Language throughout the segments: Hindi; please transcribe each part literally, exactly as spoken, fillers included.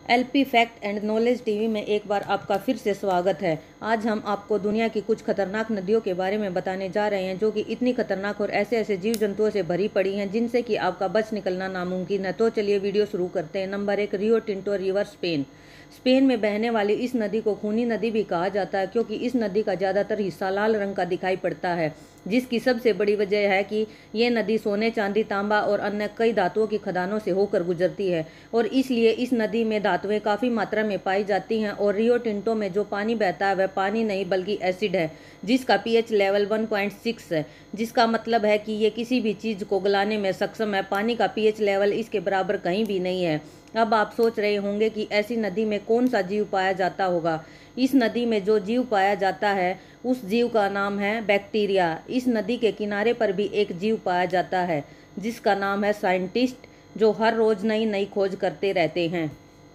LP fact and knowledge TV में एक बार आपका फिर से स्वागत है। आज हम आपको दुनिया की कुछ खतरनाक नदियों के बारे में बताने जा रहे हैं जो कि इतनी खतरनाक और ऐसे ऐसे जीव जंतुओं से भरी पड़ी हैं जिनसे कि आपका बच निकलना नामुमकिन है। तो चलिए वीडियो शुरू करते हैं। नंबर एक, Rio Tinto river, Spain. Spain में बहने वाली इस नदी को खूनी नदी भी कहा जाता है क्योंकि इस नदी का ज़्यादातर हिस्सा लाल रंग का दिखाई पड़ता है, जिसकी सबसे बड़ी वजह है कि ये नदी सोने, चांदी, तांबा और अन्य कई धातुओं की खदानों से होकर गुजरती है और इसलिए इस नदी में धातुएं काफ़ी मात्रा में पाई जाती हैं। और रियो टिंटो में जो पानी बहता है वह पानी नहीं बल्कि एसिड है, जिसका pH level one point six है, जिसका मतलब है कि ये किसी भी चीज़ को गलाने में सक्षम है। पानी का पीएच लेवल इसके बराबर कहीं भी नहीं है। अब आप सोच रहे होंगे कि ऐसी नदी में कौन सा जीव पाया जाता होगा। इस नदी में जो जीव पाया जाता है उस जीव का नाम है बैक्टीरिया। इस नदी के किनारे पर भी एक जीव पाया जाता है जिसका नाम है साइंटिस्ट, जो हर रोज नई नई खोज करते रहते हैं।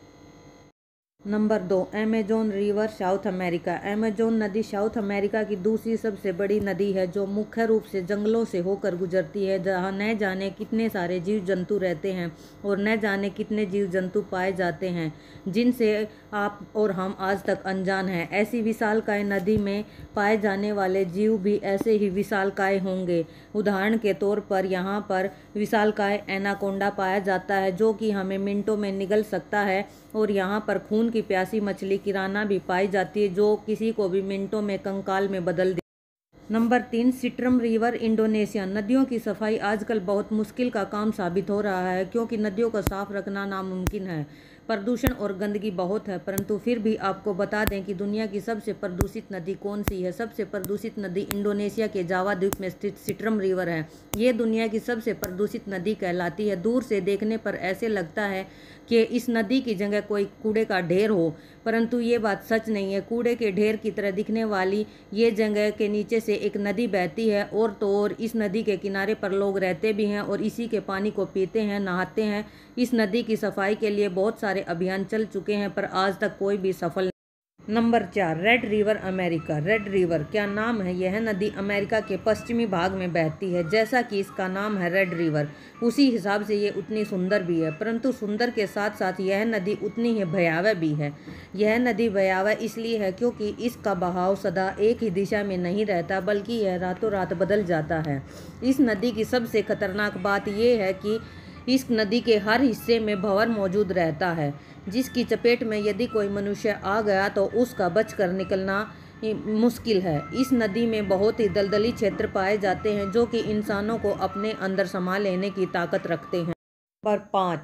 नंबर दो, Amazon river, South America. Amazon नदी साउथ अमेरिका की दूसरी सबसे बड़ी नदी है जो मुख्य रूप से जंगलों से होकर गुजरती है, जहाँ न जाने कितने सारे जीव जंतु रहते हैं और न जाने कितने जीव जंतु पाए जाते हैं जिनसे आप और हम आज तक अनजान हैं। ऐसी विशालकाय नदी में पाए जाने वाले जीव भी ऐसे ही विशालकाय होंगे। उदाहरण के तौर पर यहाँ पर विशालकाय एनाकोंडा पाया जाता है जो कि हमें मिनटों में निगल सकता है, और यहाँ पर खून की प्यासी मछली किराना भी पाई जाती है जो किसी को भी मिनटों में कंकाल में बदल दे। नंबर तीन, सिट्रम रिवर, इंडोनेशिया। नदियों की सफाई आजकल बहुत मुश्किल का काम साबित हो रहा है क्योंकि नदियों को साफ रखना नामुमकिन है। प्रदूषण और गंदगी बहुत है, परंतु फिर भी आपको बता दें कि दुनिया की सबसे प्रदूषित नदी कौन सी है। सबसे प्रदूषित नदी इंडोनेशिया के जावा द्वीप में स्थित सिट्रम रिवर है। ये दुनिया की सबसे प्रदूषित नदी कहलाती है। दूर से देखने पर ऐसे लगता है कि इस नदी की जगह कोई कूड़े का ढेर हो, परंतु ये बात सच नहीं है। कूड़े के ढेर की तरह दिखने वाली ये जगह के नीचे से एक नदी बहती है और तो और इस नदी के किनारे पर लोग रहते भी हैं और इसी के पानी को पीते हैं, नहाते हैं। इस नदी की सफाई के लिए बहुत सारे अभियान चल चुके हैं पर आज तक कोई भी सफल नहीं। नंबर चार, red river, America. Red river, क्या नाम है। यह नदी अमेरिका के पश्चिमी भाग में बहती है। जैसा कि इसका नाम है रेड रिवर, उसी हिसाब से ये उतनी सुंदर भी है, परंतु सुंदर के साथ साथ यह नदी उतनी ही भयावह भी है। यह नदी भयावह इसलिए है क्योंकि इसका बहाव सदा एक ही दिशा में नहीं रहता बल्कि यह रातों रात बदल जाता है। इस नदी की सबसे खतरनाक बात यह है कि इस नदी के हर हिस्से में भंवर मौजूद रहता है, जिसकी चपेट में यदि कोई मनुष्य आ गया तो उसका बचकर निकलना मुश्किल है। इस नदी में बहुत ही दलदली क्षेत्र पाए जाते हैं जो कि इंसानों को अपने अंदर समा लेने की ताकत रखते हैं। नंबर पाँच,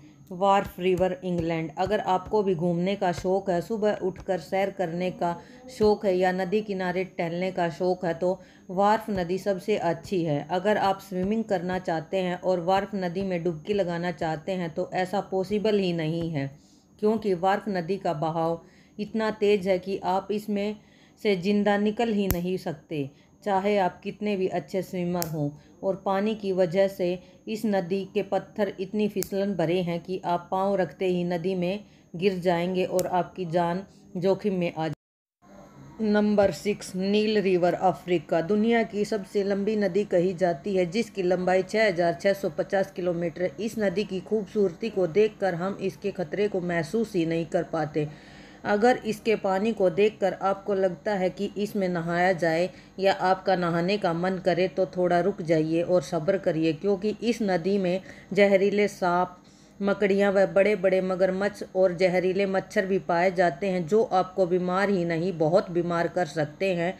वार्फ रिवर, इंग्लैंड। अगर आपको भी घूमने का शौक है, सुबह उठकर सैर करने का शौक है या नदी किनारे टहलने का शौक है तो वार्फ नदी सबसे अच्छी है। अगर आप स्विमिंग करना चाहते हैं और वार्फ नदी में डुबकी लगाना चाहते हैं तो ऐसा पॉसिबल ही नहीं है क्योंकि वार्फ नदी का बहाव इतना तेज है कि आप इसमें से जिंदा निकल ही नहीं सकते, चाहे आप कितने भी अच्छे स्विमर हों। और पानी की वजह से इस नदी के पत्थर इतनी फिसलन भरे हैं कि आप पाँव रखते ही नदी में गिर जाएंगे और आपकी जान जोखिम में आ जाएगी। नंबर सिक्स, नील रिवर, अफ्रीका। दुनिया की सबसे लंबी नदी कही जाती है जिसकी लंबाई छः हज़ार छः सौ पचास किलोमीटर। इस नदी की खूबसूरती को देखकर हम इसके खतरे को महसूस ही नहीं कर पाते। अगर इसके पानी को देखकर आपको लगता है कि इसमें नहाया जाए या आपका नहाने का मन करे तो थोड़ा रुक जाइए और सब्र करिए क्योंकि इस नदी में जहरीले सांप, मकड़ियाँ व बड़े बड़े मगरमच्छ और जहरीले मच्छर भी पाए जाते हैं जो आपको बीमार ही नहीं बहुत बीमार कर सकते हैं।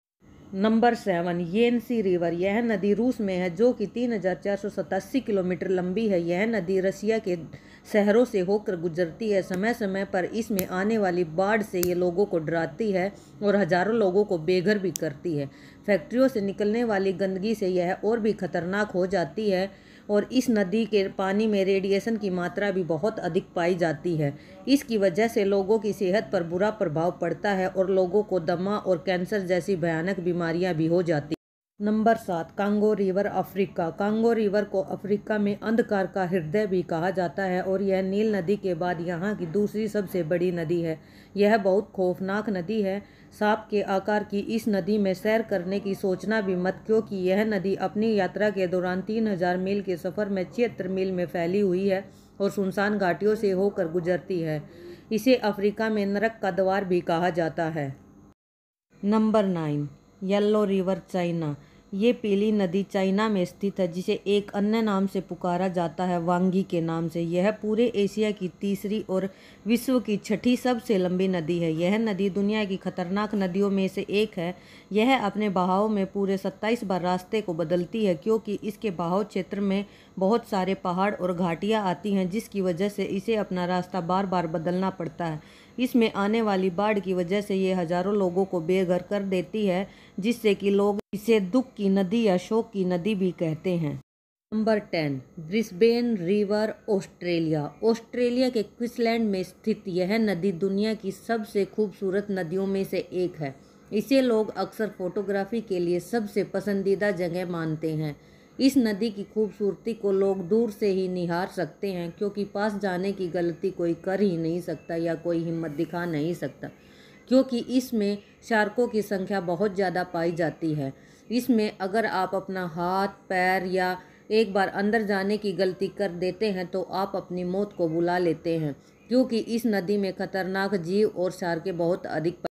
Number seven, Yenisei river. यह नदी रूस में है जो कि तीन हजार चार सौ सतासी किलोमीटर लंबी है। यह नदी रसिया के शहरों से होकर गुजरती है। समय समय पर इसमें आने वाली बाढ़ से ये लोगों को डराती है और हजारों लोगों को बेघर भी करती है। फैक्ट्रियों से निकलने वाली गंदगी से यह और भी खतरनाक हो जाती है और इस नदी के पानी में रेडिएशन की मात्रा भी बहुत अधिक पाई जाती है। इसकी वजह से लोगों की सेहत पर बुरा प्रभाव पड़ता है और लोगों को दमा और कैंसर जैसी भयानक बीमारियां भी हो जाती हैं। नंबर सात, Congo river, Africa. Congo river को अफ्रीका में अंधकार का हृदय भी कहा जाता है और यह नील नदी के बाद यहाँ की दूसरी सबसे बड़ी नदी है। यह बहुत खौफनाक नदी है। सांप के आकार की इस नदी में सैर करने की सोचना भी मत क्योंकि यह नदी अपनी यात्रा के दौरान तीन हजार मील के सफ़र में छिहत्तर मील में फैली हुई है और सुनसान घाटियों से होकर गुजरती है। इसे अफ्रीका में नरक का द्वार भी कहा जाता है। Number nine, yellow river China. ये पीली नदी चाइना में स्थित है, जिसे एक अन्य नाम से पुकारा जाता है वांगी के नाम से। यह पूरे एशिया की तीसरी और विश्व की छठी सबसे लंबी नदी है। यह नदी दुनिया की खतरनाक नदियों में से एक है। यह अपने बहाव में पूरे सत्ताईस बार रास्ते को बदलती है, क्योंकि इसके बहाव क्षेत्र में बहुत सारे पहाड़ और घाटियाँ आती हैं, जिसकी वजह से इसे अपना रास्ता बार बार बदलना पड़ता है। इसमें आने वाली बाढ़ की वजह से ये हजारों लोगों को बेघर कर देती है, जिससे कि लोग इसे दुख की नदी या शोक की नदी भी कहते हैं। Number ten, Brisbane river Australia. Australia के क्वींसलैंड में स्थित यह नदी दुनिया की सबसे खूबसूरत नदियों में से एक है। इसे लोग अक्सर फोटोग्राफी के लिए सबसे पसंदीदा जगह मानते हैं। इस नदी की खूबसूरती को लोग दूर से ही निहार सकते हैं, क्योंकि पास जाने की गलती कोई कर ही नहीं सकता या कोई हिम्मत दिखा नहीं सकता, क्योंकि इसमें शार्कों की संख्या बहुत ज़्यादा पाई जाती है। इसमें अगर आप अपना हाथ, पैर या एक बार अंदर जाने की गलती कर देते हैं तो आप अपनी मौत को बुला लेते हैं, क्योंकि इस नदी में खतरनाक जीव और शार्कें बहुत अधिक